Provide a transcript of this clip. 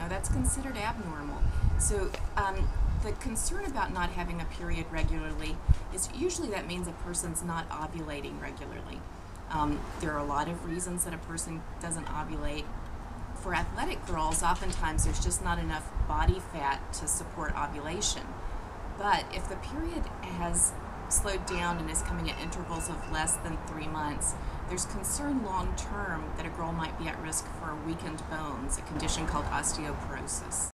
Now that's considered abnormal. So the concern about not having a period regularly is usually that means a person's not ovulating regularly. There are a lot of reasons that a person doesn't ovulate. For athletic girls, oftentimes there's just not enough body fat to support ovulation. But if the period has slowed down and is coming at intervals of less than 3 months, there's concern long term that a girl might be at risk for weakened bones, a condition called osteoporosis.